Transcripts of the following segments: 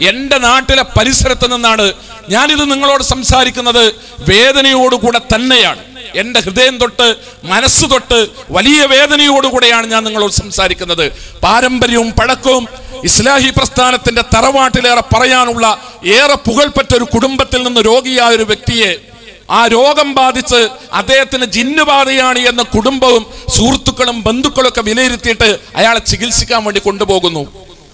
എൻ്റെ നാട്ടിലെ പരിസരത്ത് നിന്നാണ് ഞാനിത് നിങ്ങളോട് സംസാരിക്കുന്നത്. വേദനയോടുകൂടെ തന്നെയാണ്, എൻ്റെ ഹൃദയം തൊട്ട് മനസ്സ് തൊട്ട് വലിയ വേദനയോടുകൂടെയാണ് ഞാൻ നിങ്ങളോട് സംസാരിക്കുന്നത്. പാരമ്പര്യവും പഴക്കവും ഇസ്ലാഹി പ്രസ്ഥാനത്തിന്റെ തറവാട്ടിലേറെ പറയാനുള്ള ഏറെ പുകൾപ്പെട്ട ഒരു കുടുംബത്തിൽ നിന്ന് രോഗിയായ ഒരു വ്യക്തിയെ, ആ രോഗം ബാധിച്ച് അദ്ദേഹത്തിന് ജിന്നുബാധയാണ് എന്ന കുടുംബവും സുഹൃത്തുക്കളും ബന്ധുക്കളും ഒക്കെ വിലയിരുത്തിയിട്ട് അയാളെ ചികിത്സിക്കാൻ വേണ്ടി കൊണ്ടുപോകുന്നു.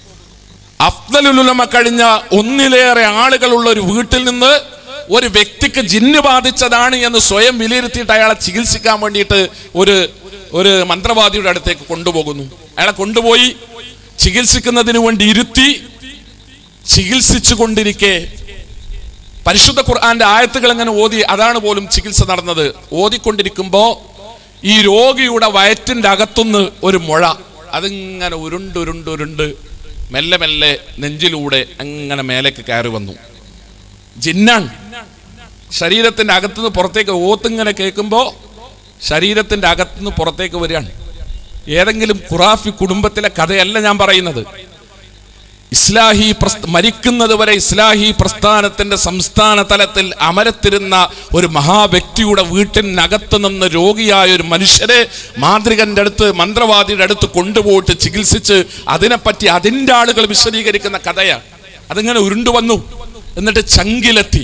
അഫ്ദലുൽ ഉലമ കഴിഞ്ഞ ഒന്നിലേറെ ആളുകളുള്ള ഒരു വീട്ടിൽ നിന്ന് ഒരു വ്യക്തിക്ക് ജിന്ന് ബാധിച്ചതാണ് എന്ന് സ്വയം വിലയിരുത്തിയിട്ട് അയാളെ ചികിത്സിക്കാൻ വേണ്ടിയിട്ട് ഒരു മന്ത്രവാദിയുടെ അടുത്തേക്ക് കൊണ്ടുപോകുന്നു. അയാളെ കൊണ്ടുപോയി ചികിത്സിക്കുന്നതിന് വേണ്ടി ഇരുത്തി ചികിത്സിച്ചു കൊണ്ടിരിക്കെ പരിശുദ്ധ ഖുർആന്റെ ആയത്തുകൾ ഇങ്ങനെ ഓതി, അതാണ് പോലും ചികിത്സ നടന്നത്. ഓതിക്കൊണ്ടിരിക്കുമ്പോ ഈ രോഗിയുടെ വയറ്റിന്റെ അകത്തുനിന്ന് ഒരു മുഴ അതിങ്ങനെ ഉരുണ്ട് മെല്ലെ മെല്ലെ നെഞ്ചിലൂടെ അങ്ങനെ മേലേക്ക് കയറി വന്നു. ജിന്നാണ്. ശരീരത്തിന്റെ അകത്തുനിന്ന് പുറത്തേക്ക് ഓത്തിങ്ങനെ കേൾക്കുമ്പോ ശരീരത്തിന്റെ അകത്തുനിന്ന് പുറത്തേക്ക് വരികയാണ്. ഏതെങ്കിലും ഖുറാഫി കുടുംബത്തിലെ കഥയല്ല ഞാൻ പറയുന്നത്. ഇസ്ലാഹി മരിക്കുന്നത് വരെ ഇസ്ലാഹി പ്രസ്ഥാനത്തിന്റെ സംസ്ഥാന തലത്തിൽ അമരത്തിരുന്ന ഒരു മഹാവ്യക്തിയുടെ വീട്ടിനകത്ത് നിന്ന് രോഗിയായ ഒരു മനുഷ്യരെ മാന്ത്രികന്റെ അടുത്ത്, മന്ത്രവാദിയുടെ അടുത്ത് കൊണ്ടുപോയിട്ട് ചികിത്സിച്ച് അതിനെപ്പറ്റി അതിൻ്റെ ആളുകൾ വിശദീകരിക്കുന്ന കഥയാണ്. അതിങ്ങനെ ഉരുണ്ടു വന്നു, എന്നിട്ട് ചങ്കിലെത്തി.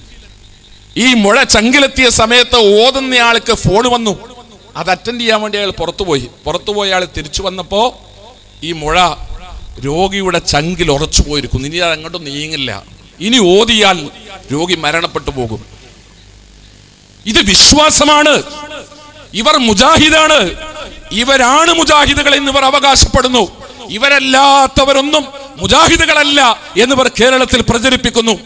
ഈ മുഴ ചങ്കിലെത്തിയ സമയത്ത് ഓതുന്നയാൾക്ക് ഫോൺ വന്നു. അത് അറ്റൻഡ് ചെയ്യാൻ വേണ്ടി അയാൾ പുറത്തുപോയി അയാൾ തിരിച്ചു വന്നപ്പോ ഈ മുഴ രോഗിയുടെ ചങ്കിൽ ഉറച്ചു പോയിരിക്കുന്നു. ഇനി അത് അങ്ങോട്ടും നീങ്ങില്ല. ഇനി ഓതിയാൽ രോഗി മരണപ്പെട്ടു പോകും. ഇത് വിശ്വാസമാണ്. ഇവർ മുജാഹിദാണ്. ഇവരാണ് മുജാഹിദുകൾ എന്നിവർ അവകാശപ്പെടുന്നു. ഇവരല്ലാത്തവരൊന്നും മുജാഹിദുകളല്ല എന്നിവർ കേരളത്തിൽ പ്രചരിപ്പിക്കുന്നു.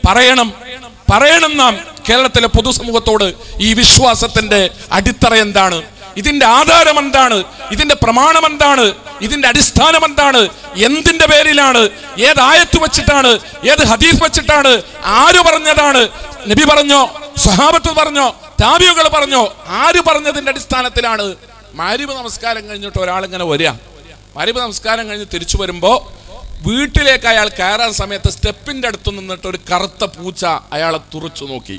പറയണം നാം കേരളത്തിലെ പൊതുസമൂഹത്തോട് ഈ വിശ്വാസത്തിന്റെ അടിത്തറ എന്താണ്, ഇതിന്റെ ആധാരം എന്താണ്, ഇതിന്റെ പ്രമാണം എന്താണ്, ഇതിന്റെ അടിസ്ഥാനം എന്താണ്, എന്തിന്റെ പേരിലാണ്, ഏത് ആയത്ത് വെച്ചിട്ടാണ്, ഏത് ഹദീസ് വെച്ചിട്ടാണ്, ആര് പറഞ്ഞതാണ്, നബി പറഞ്ഞോ, സ്വഹാബത്ത് പറഞ്ഞോ, താബിഈകൾ പറഞ്ഞോ, ആര് പറഞ്ഞതിന്റെ അടിസ്ഥാനത്തിലാണ്? മഗ്‌രിബ് നമസ്കാരം കഴിഞ്ഞിട്ട് ഒരാളിങ്ങനെ വരിക. മഗ്‌രിബ് നമസ്കാരം കഴിഞ്ഞ് തിരിച്ചു വരുമ്പോ വീട്ടിലേക്ക് അയാൾ കയറാൻ സമയത്ത് സ്റ്റെപ്പിന്റെ അടുത്ത് നിന്നിട്ട് ഒരു കറുത്ത പൂച്ച അയാളെ തുറച്ചു നോക്കി.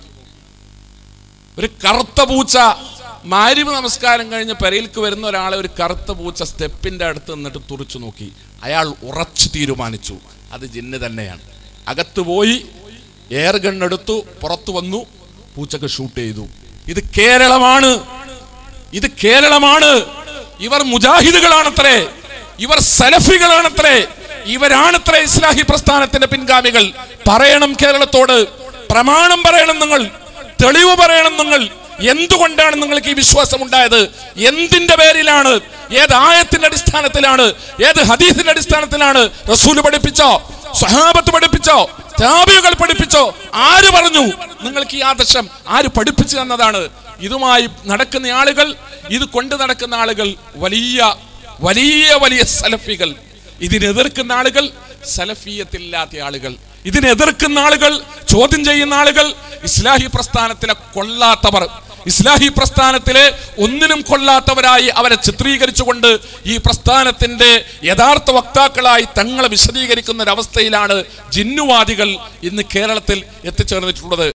ഒരു കറുത്ത പൂച്ച. മഗ്‌രിബ് നമസ്കാരം കഴിഞ്ഞ് പെരയിലേക്ക് വരുന്ന ഒരാളെ ഒരു കറുത്ത പൂച്ച സ്റ്റെപ്പിന്റെ അടുത്ത് നിന്നിട്ട് തുറച്ചു നോക്കി. അയാൾ ഉറച്ചു തീരുമാനിച്ചു അത് ജിന്ന് തന്നെയാണ്. അകത്ത് പോയി എയർ ഗണ്ണെടുത്തു, പുറത്തു വന്നു, പൂച്ചക്ക് ഷൂട്ട് ചെയ്തു. ഇത് കേരളമാണ്. ഇവർ മുജാഹിദുകളാണത്രേ, ഇവർ സലഫികളാണത്രേ, ഇവരാണത്രേ ഇസ്ലാഹി പ്രസ്ഥാനത്തിന്റെ പിൻഗാമികൾ. പറയണം കേരളത്തോട്, പ്രമാണം പറയണം നിങ്ങൾ, തെളിവ് പറയണം നിങ്ങൾ. എന്തുകൊണ്ടാണ് നിങ്ങൾക്ക് ഈ വിശ്വാസം ഉണ്ടായത്? എന്തിന്റെ പേരിലാണ്? ഏത് ആയത്തിന്റെ അടിസ്ഥാനത്തിലാണ്? ഏത് ഹദീസിന്റെ അടിസ്ഥാനത്തിലാണ്? റസൂൽ പഠിപ്പിച്ചോ? സ്വഹാബത്ത് പഠിപ്പിച്ചോ? താബിഈകൾ പഠിപ്പിച്ചോ? ആര് പറഞ്ഞു നിങ്ങൾക്ക് ഈ ആദർശം? ആര് പഠിപ്പിച്ചു തന്നതാണ്? ഇതുമായി നടക്കുന്ന ആളുകൾ, ഇത് കൊണ്ട് നടക്കുന്ന ആളുകൾ വലിയ വലിയ വലിയ സലഫികൾ. ഇതിനെതിർക്കുന്ന ആളുകൾ സലഫിയത്തില്ലാത്ത ആളുകൾ. ഇതിനെതിർക്കുന്ന ആളുകൾ, ചോദ്യം ചെയ്യുന്ന ആളുകൾ ഇസ്ലാഹി പ്രസ്ഥാനത്തിലെ കൊള്ളാത്തവർ, ഇസ്ലാഹി പ്രസ്ഥാനത്തിലെ ഒന്നിനും കൊള്ളാത്തവരായി അവരെ ചിത്രീകരിച്ചുകൊണ്ട് ഈ പ്രസ്ഥാനത്തിന്റെ യഥാർത്ഥ വക്താക്കളായി തങ്ങളെ വിശദീകരിക്കുന്ന ഒരവസ്ഥയിലാണ് ജിന്നുവാദികൾ ഇന്ന് കേരളത്തിൽ എത്തിച്ചേർന്നിട്ടുള്ളത്.